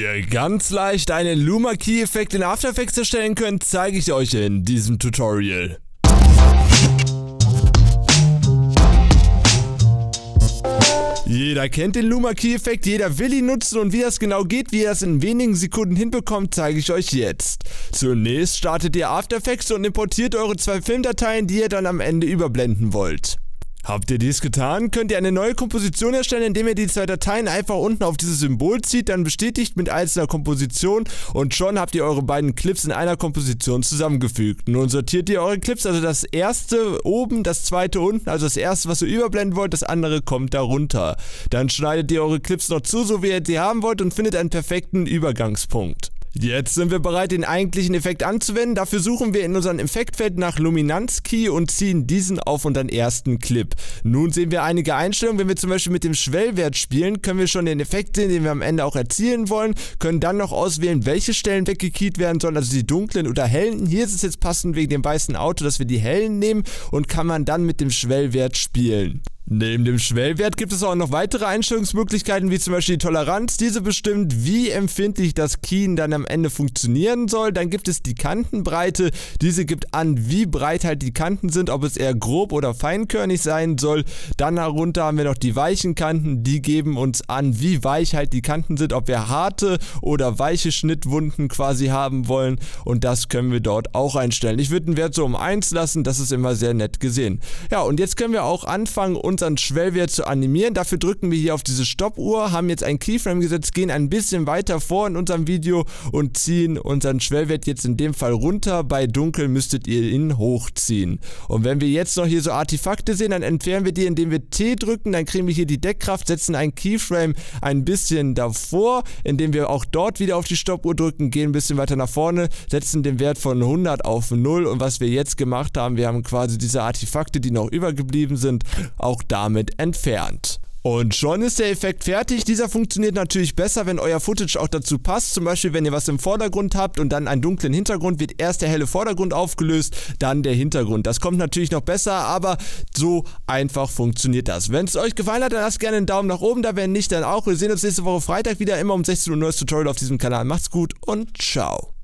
Wie ihr ganz leicht einen Luma Key Effekt in After Effects erstellen könnt, zeige ich euch in diesem Tutorial. Jeder kennt den Luma Key Effekt, jeder will ihn nutzen und wie das genau geht, wie ihr das in wenigen Sekunden hinbekommt, zeige ich euch jetzt. Zunächst startet ihr After Effects und importiert eure 2 Filmdateien, die ihr dann am Ende überblenden wollt. Habt ihr dies getan, könnt ihr eine neue Komposition erstellen, indem ihr die 2 Dateien einfach unten auf dieses Symbol zieht, dann bestätigt mit einzelner Komposition und schon habt ihr eure beiden Clips in einer Komposition zusammengefügt. Nun sortiert ihr eure Clips, also das erste oben, das zweite unten, also das erste, was ihr überblenden wollt, das andere kommt darunter. Dann schneidet ihr eure Clips noch zu, so wie ihr sie haben wollt und findet einen perfekten Übergangspunkt. Jetzt sind wir bereit, den eigentlichen Effekt anzuwenden. Dafür suchen wir in unserem Effektfeld nach Luminanz Key und ziehen diesen auf unseren ersten Clip. Nun sehen wir einige Einstellungen. Wenn wir zum Beispiel mit dem Schwellwert spielen, können wir schon den Effekt sehen, den wir am Ende auch erzielen wollen. Können dann noch auswählen, welche Stellen weggekeyt werden sollen, also die dunklen oder hellen. Hier ist es jetzt passend wegen dem weißen Auto, dass wir die hellen nehmen und kann man dann mit dem Schwellwert spielen. Neben dem Schwellwert gibt es auch noch weitere Einstellungsmöglichkeiten, wie zum Beispiel die Toleranz. Diese bestimmt, wie empfindlich das Keyen dann am Ende funktionieren soll. Dann gibt es die Kantenbreite. Diese gibt an, wie breit halt die Kanten sind, ob es eher grob oder feinkörnig sein soll. Dann darunter haben wir noch die weichen Kanten. Die geben uns an, wie weich halt die Kanten sind, ob wir harte oder weiche Schnittwunden quasi haben wollen. Und das können wir dort auch einstellen. Ich würde den Wert so um 1 lassen. Das ist immer sehr nett gesehen. Ja, und jetzt können wir auch anfangen, unseren Schwellwert zu animieren. Dafür drücken wir hier auf diese Stoppuhr, haben jetzt einen Keyframe gesetzt, gehen ein bisschen weiter vor in unserem Video und ziehen unseren Schwellwert jetzt in dem Fall runter. Bei dunkel müsstet ihr ihn hochziehen. Und wenn wir jetzt noch hier so Artefakte sehen, dann entfernen wir die, indem wir T drücken, dann kriegen wir hier die Deckkraft, setzen einen Keyframe ein bisschen davor, indem wir auch dort wieder auf die Stoppuhr drücken, gehen ein bisschen weiter nach vorne, setzen den Wert von 100 auf 0 und was wir jetzt gemacht haben, wir haben quasi diese Artefakte, die noch übergeblieben sind, auch damit entfernt. Und schon ist der Effekt fertig. Dieser funktioniert natürlich besser, wenn euer Footage auch dazu passt. Zum Beispiel, wenn ihr was im Vordergrund habt und dann einen dunklen Hintergrund, wird erst der helle Vordergrund aufgelöst, dann der Hintergrund. Das kommt natürlich noch besser, aber so einfach funktioniert das. Wenn es euch gefallen hat, dann lasst gerne einen Daumen nach oben da, wenn nicht, dann auch. Wir sehen uns nächste Woche Freitag wieder, immer um 16 Uhr neues Tutorial auf diesem Kanal. Macht's gut und ciao.